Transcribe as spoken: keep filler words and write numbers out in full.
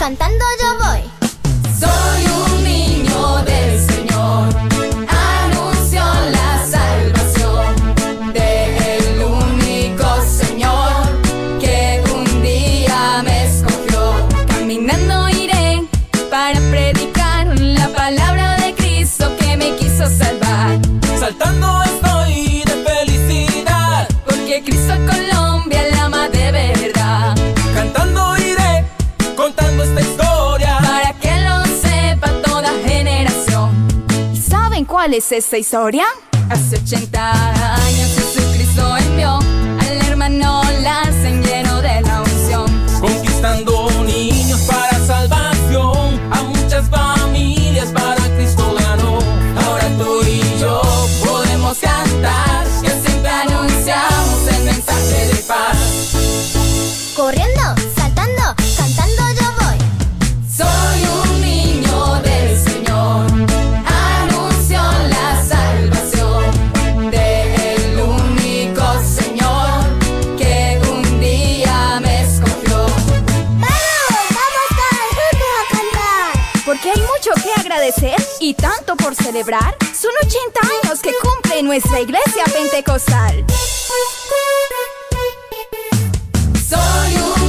cantando yo voy. Soy un niño del Señor, anuncio la salvación del único Señor que un día me escogió. Caminando iré para predicar la palabra de Cristo que me quiso salvar. Saltando estoy de felicidad, porque Cristo a Colombia la ama de verdad. cantando iré, contando esta historia, Para que lo sepa toda generación. ¿Y saben cuál es esta historia? Hace ochenta años Jesucristo envió al hermano Lázaro lleno de la unción, conquistando niños para salvación, a muchas familias para Cristo ganó. Ahora tú y yo podemos cantar, que siempre anunciamos el mensaje de paz. Corriendo, saltando, cantando yo voy. Soy un niño del Señor, anuncio la salvación del único Señor que un día me escogió. ¡Vamos! ¡Vamos todos juntos a cantar! Porque hay mucho que agradecer y tanto por celebrar. Son ochenta años que cumple nuestra iglesia pentecostal. Soy un